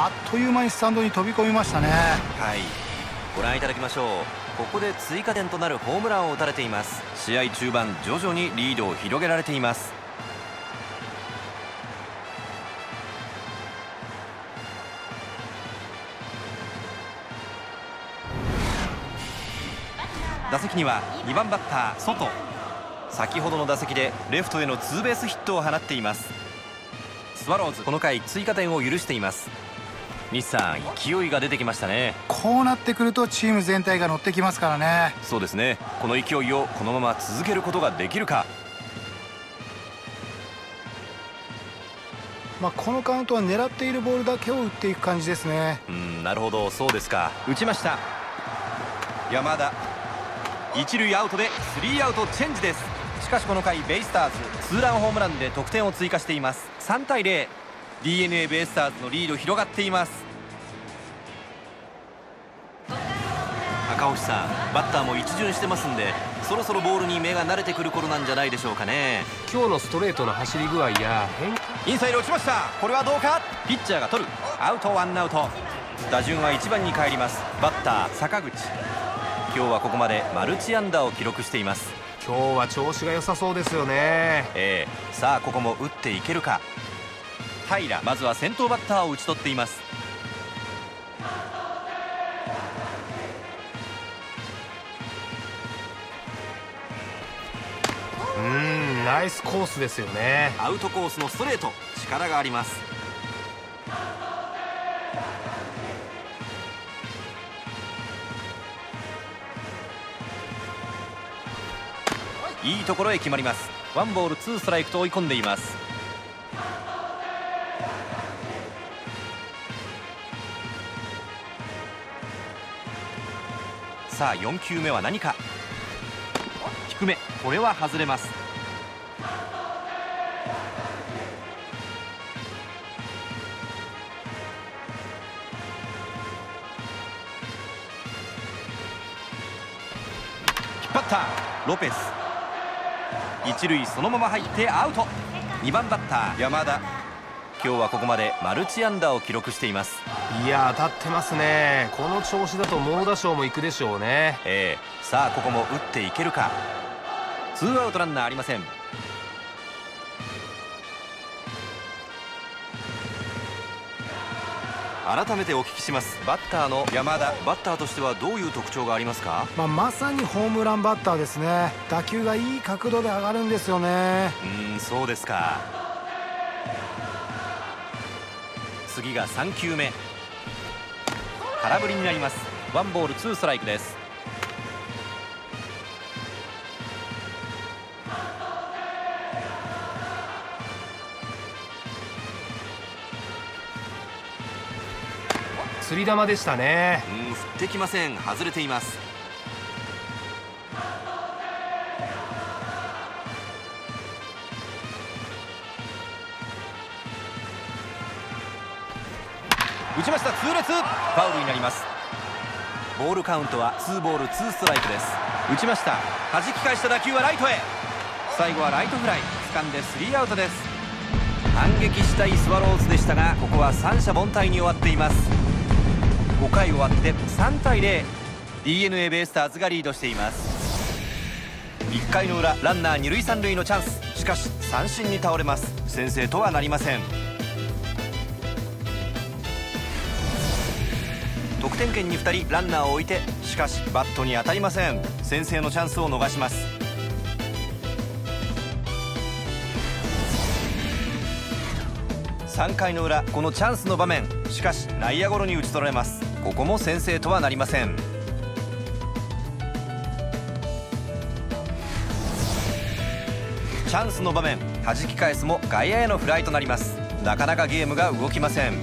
あっという間にスタンドに飛び込みましたね。 はい、ご覧いただきましょう。ここで追加点となるホームランを打たれています。試合中盤、徐々にリードを広げられています。打席には2番バッターソト。先ほどの打席でレフトへのツーベースヒットを放っています。スワローズ、この回追加点を許しています。西さん、勢いが出てきましたね。 こうなってくるとチーム全体が乗ってきますからね。 そうですね。この勢いをこのまま続けることができるか。 このカウントは狙っているボールだけを打っていく感じですね。 なるほど、そうですか。打ちました。山田、一塁アウトで3アウトチェンジです。しかしこの回ベイスターズツーランホームランで得点を追加しています。3対0、 DNA ベイスターズのリード広がっています。赤星さん、バッターも一巡してますんで、そろそろボールに目が慣れてくる頃なんじゃないでしょうかね。 今日のストレートの走り具合やインサイド落ちました。これはどうか。ピッチャーが取る。アウト、ワンアウト。打順は1番に帰ります。バッター坂口、今日はここまでマルチ安打を記録しています。 今日は調子が良さそうですよね。 さあここも打っていけるか。平、まずは先頭バッターを打ち取っています。 ナイスコースですよね。 アウトコースのストレート、力があります。いいところへ決まります。ワンボールツーストライクと追い込んでいます。さあ4球目は何か。低め、これは外れます。引っ張ったロペス、一塁そのまま入ってアウト。2番バッター山田、今日はここまでマルチ安打を記録しています。 いや、当たってますね。この調子だと猛打賞も行くでしょうね。 さあここも打っていけるか。ツーアウトランナーありません。改めてお聞きします。バッターの山田、バッターとしてはどういう特徴がありますか。 まさにホームランバッターですね。打球がいい角度で上がるんですよね。 そうですか。次が3球目、空振りになります。ワンボールツーストライクです。 釣り球でしたね。 振ってきません。外れています。打ちました。痛烈ファウルになります。ボールカウントは2ボール2ストライクです。打ちました。弾き返した打球はライトへ。最後はライトフライ、掴んで3アウトです。反撃したいスワローズでしたが、ここは三者凡退に終わっています。5回終わって3対0、 DNA ベイスターズがリードしています。1回の裏、ランナー2塁3塁のチャンス。しかし三振に倒れます。先制とはなりません。得点圏に2人ランナーを置いて、しかしバットに当たりません。先制のチャンスを逃します。3回の裏、このチャンスの場面、しかし内野ゴロに打ち取られます。ここも先制とはなりません。チャンスの場面、弾き返すも外野へのフライとなります。なかなかゲームが動きません。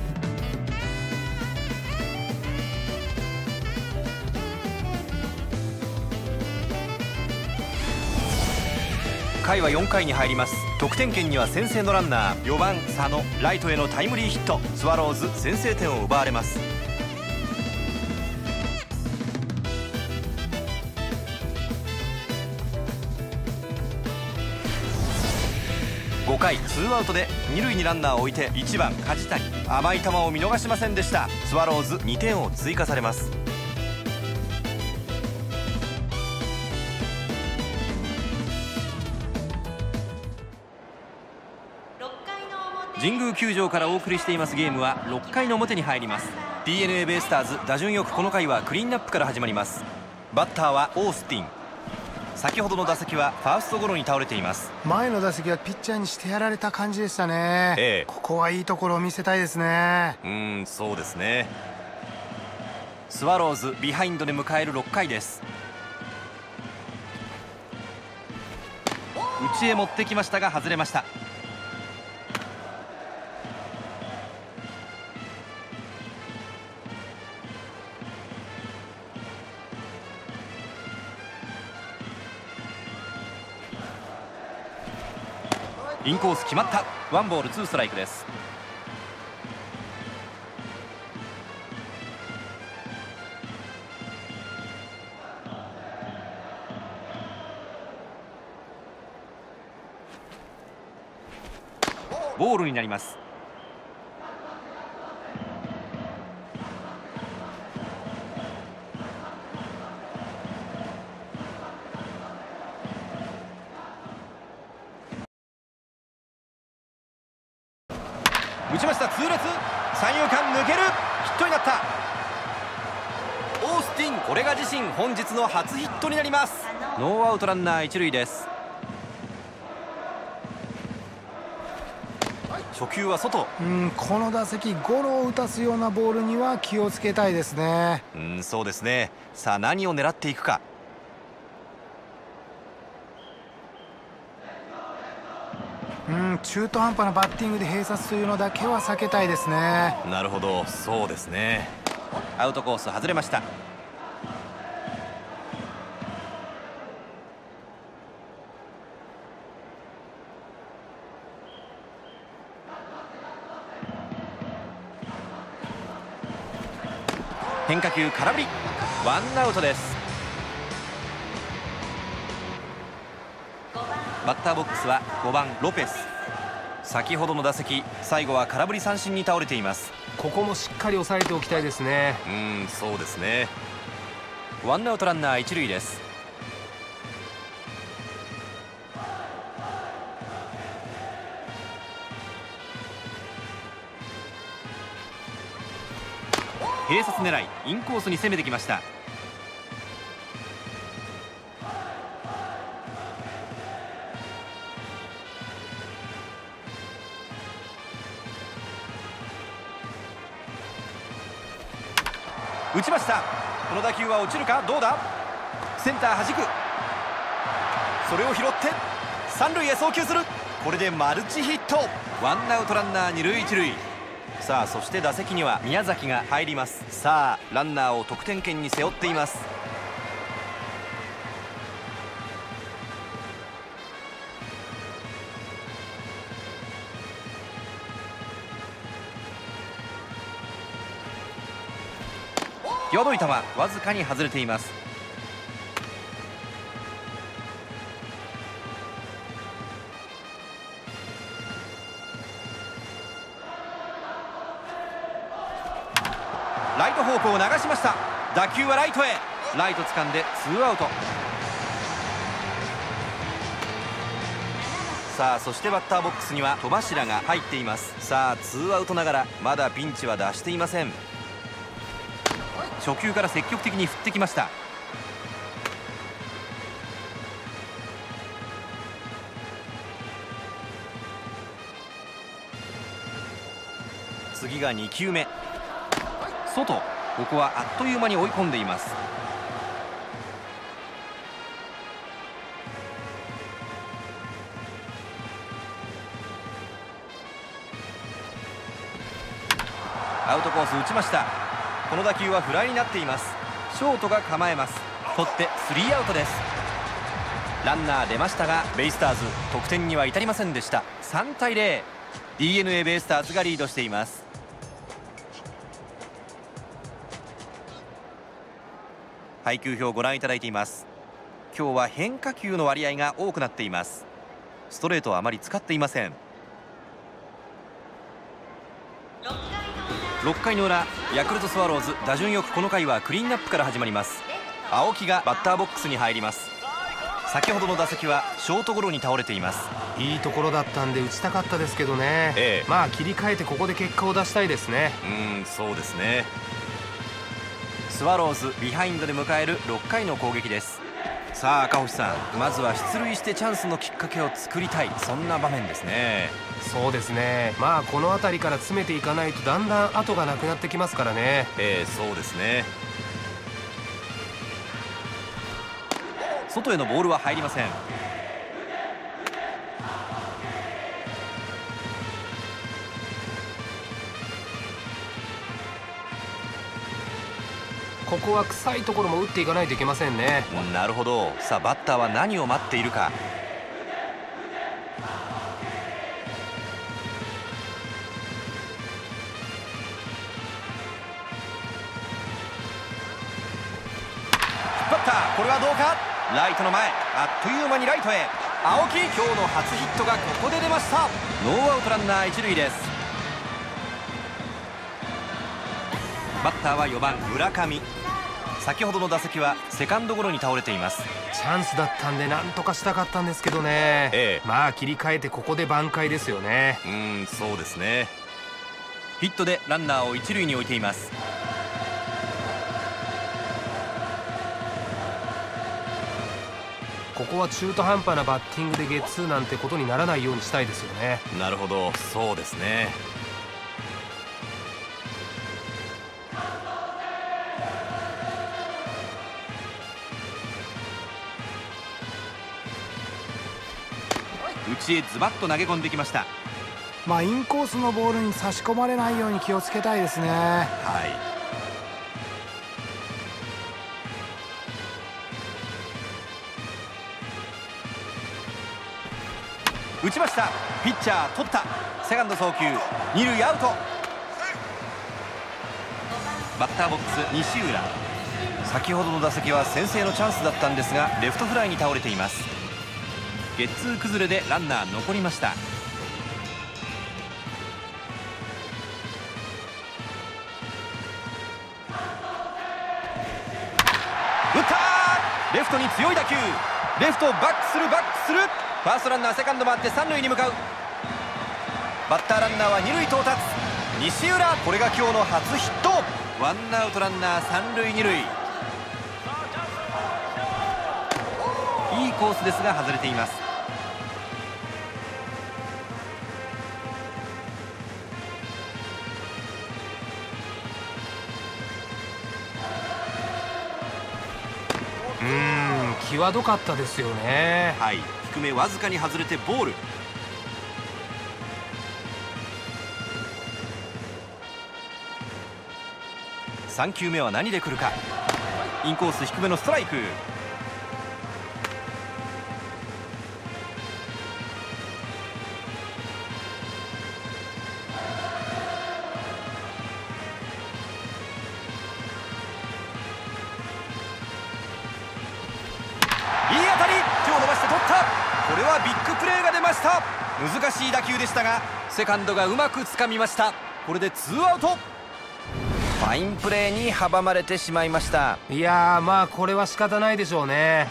回は4回に入ります。得点圏には先制のランナー4番佐野、ライトへのタイムリーヒット。スワローズ先制点を奪われます。5 5回ツーアウトで2塁にランナーを置いて1番梶谷、甘い球を見逃しませんでした。スワローズ2点を追加されます。神宮球場からお送りしていますゲームは6回の表に入ります。 DNA ベイスターズ、打順よくこの回はクリーンナップから始まります。バッターはオースティン。先ほどの打席はファーストゴロに倒れています。 前の打席はピッチャーにしてやられた感じでしたね。ここはいいところを見せたいですね。 そうですね。スワローズビハインドで迎える6回です。内へ持ってきましたが外れました。インコース決まった。ワンボールツーストライクです。ボールになります。打ちました。痛烈、三遊間抜ける、ヒットになった。オースティン、これが自身本日の初ヒットになります。ノーアウトランナー一塁です。初球は外。 この打席ゴロを打たすようなボールには気をつけたいですね。 そうですね。さあ何を狙っていくか。 中途半端なバッティングで併殺というのだけは避けたいですね。 なるほど、そうですね。アウトコース外れました。変化球空振り、ワンアウトです。バッターボックスは5番ロペス。先ほどの打席、最後は空振り三振に倒れています。 ここもしっかり抑えておきたいですね。 そうですね。ワンアウトランナー一塁です。併殺狙い、インコースに攻めてきました。打ちました。この打球は落ちるか、どうだ。センター弾く。それを拾って三塁へ送球する。これでマルチヒット。ワンアウトランナー二塁一塁。さあそして打席には宮崎が入ります。さあランナーを得点圏に背負っています。際どい球、わずかに外れています。ライト方向を流しました。打球はライトへ。ライト掴んでツーアウト。さあそしてバッターボックスには戸柱が入っています。さあツーアウトながらまだピンチは脱していません。初球から積極的に振ってきました。次が2球目。外、ここはあっという間に追い込んでいます。アウトコース打ちました。この打球はフライになっています。ショートが構えます。取ってスリーアウトです。ランナー出ましたがベイスターズ得点には至りませんでした。3対0、 DNA ベイスターズがリードしています。配球表をご覧いただいています。今日は変化球の割合が多くなっています。 ストレートはあまり使っていません。6回の裏、ヤクルトスワローズ打順よくこの回はクリーンアップから始まります。青木がバッターボックスに入ります。先ほどの打席はショートゴロに倒れています。 いいところだったんで打ちたかったですけどね、まあ切り替えてここで結果を出したいですね。 そうですね。スワローズビハインドで迎える6回の攻撃です。さあ赤星さん、まずは出塁してチャンスのきっかけを作りたい、そんな場面ですね。 そうですね。まあこの辺りから詰めていかないとだんだん後がなくなってきますからね。 そうですね。外へのボールは入りません。 ここは臭いところも打っていかないといけませんね。 なるほど。さあバッターは何を待っているか。引っ張った。これはどうか。ライトの前、あっという間にライトへ。青木、今日の初ヒットがここで出ました。ノーアウトランナー一塁です。バッターは4番村上。先ほどの打席はセカンドゴロに倒れています。 チャンスだったんで何とかしたかったんですけどね、まあ切り替えてここで挽回ですよね。 そうですね。ヒットでランナーを一塁に置いています。 ここは中途半端なバッティングでゲッツーなんてことにならないようにしたいですよね。 なるほど、そうですね。内へズバッと投げ込んできました。 インコースのボールに差し込まれないように気をつけたいですね。 打ちました。ピッチャー取った。セカンド送球、二塁アウト。バッターボックス西浦。先ほどの打席は先制のチャンスだったんですがレフトフライに倒れています。ゲッツー崩れでランナー残りました。打った。レフトに強い打球。レフトバックする。ファーストランナーセカンド回って三塁に向かう。バッターランナーは二塁到達。西浦、これが今日の初ヒット。ワンアウトランナー三塁二塁。いいコースですが外れています。 際どかったですよね。 低めわずかに外れてボール。3球目は何で来るか。インコース低めのストライク。これはビッグプレーが出ました。難しい打球でしたがセカンドがうまくつかみました。これでツーアウト。ファインプレーに阻まれてしまいました。 いやー、まあこれは仕方ないでしょうね。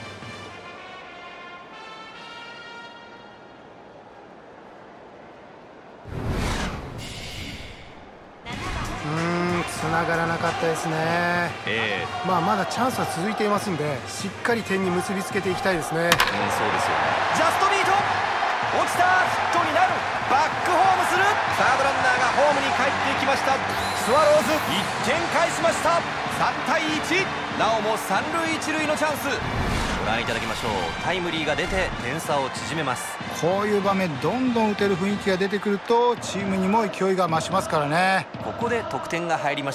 繋がらなかったですね。まだチャンスは続いていますんでしっかり点に結びつけていきたいですね。 そうですよね。ジャストミート。落ちた。ヒットになる。バックホームする。サードランナーがホームに帰っていきました。スワローズ1点返しました。3対1。なおも三塁一塁のチャンス。ご覧いただきましょう。タイムリーが出て点差を縮めます。 こういう場面どんどん打てる雰囲気が出てくるとチームにも勢いが増しますからね。 ここで得点が入りました。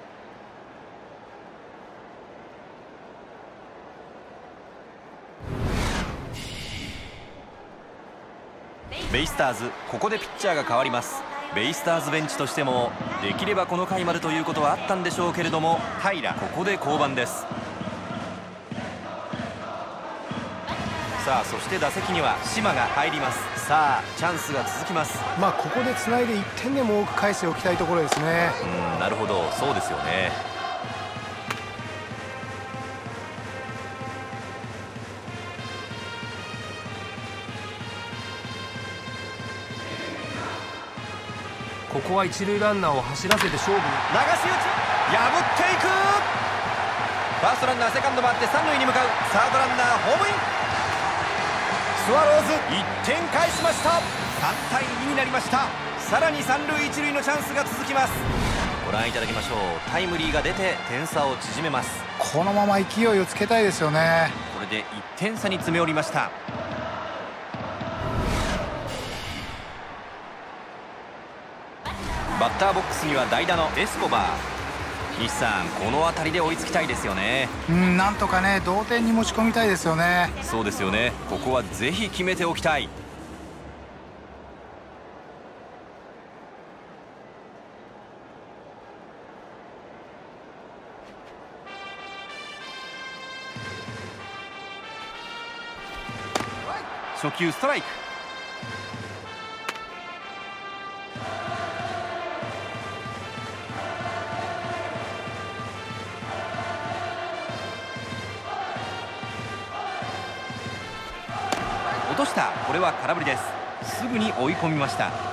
ベイスターズ、ここでピッチャーが変わります。ベイスターズベンチとしてもできればこの回までということはあったんでしょうけれども、平ここで降板です。 さあそして打席には島が入ります。さあチャンスが続きます。 ここでつないで1点でも多く返しておきたいところですね。 なるほど、そうですよね。 ここは一塁ランナーを走らせて勝負に。 流し打ち破っていく。ファーストランナーセカンド回って三塁に向かう。サードランナーホームイン。スワローズ1点返しました。3対2になりました。さらに三塁一塁のチャンスが続きます。ご覧いただきましょう。タイムリーが出て点差を縮めます。 このまま勢いをつけたいですよね。 これで1点差に詰め寄りました。バッターボックスには代打のエスコバー。西さん、この辺りで追いつきたいですよね。 なんとかね、同点に持ち込みたいですよね。 そうですよね。ここはぜひ決めておきたい。初球ストライク。落とした。これは空振りです。すぐに追い込みました。